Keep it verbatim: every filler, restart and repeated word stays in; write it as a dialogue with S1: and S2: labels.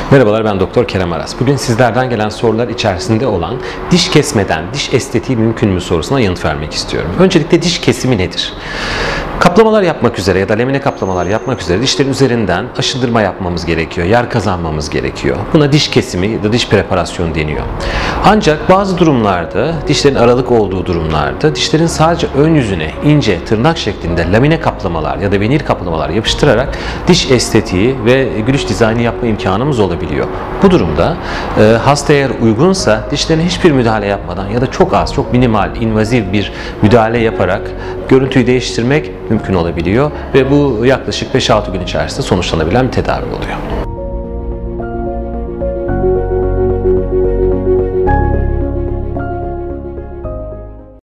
S1: Merhabalar, ben Doktor Kerem Aras. Bugün sizlerden gelen sorular içerisinde olan diş kesmeden diş estetiği mümkün mü sorusuna yanıt vermek istiyorum. Öncelikle diş kesimi nedir? Kaplamalar yapmak üzere ya da lamine kaplamalar yapmak üzere dişlerin üzerinden aşındırma yapmamız gerekiyor, yer kazanmamız gerekiyor. Buna diş kesimi ya da diş preparasyonu deniyor. Ancak bazı durumlarda, dişlerin aralık olduğu durumlarda dişlerin sadece ön yüzüne ince tırnak şeklinde lamine kaplamalar ya da venir kaplamalar yapıştırarak diş estetiği ve gülüş dizaynı yapma imkanımız olabiliyor. Bu durumda e, hasta eğer uygunsa dişlerine hiçbir müdahale yapmadan ya da çok az, çok minimal, invaziv bir müdahale yaparak görüntüyü değiştirmek mümkün olabiliyor ve bu yaklaşık beş altı gün içerisinde sonuçlanabilen bir tedavi oluyor.